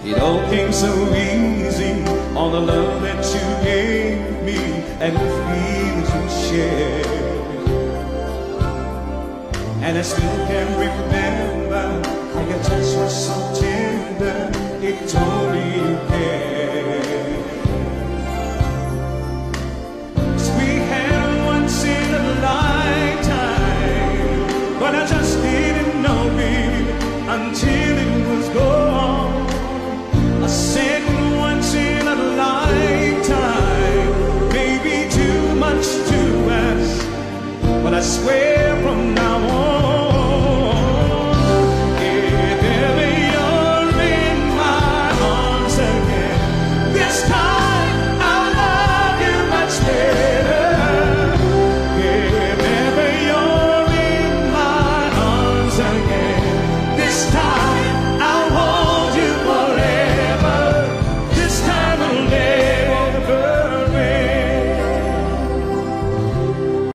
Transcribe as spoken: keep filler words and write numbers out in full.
It all came so easy, all the love that you gave me and the feelings we shared. And I still can remember how your touch was so tender, it told me you cared.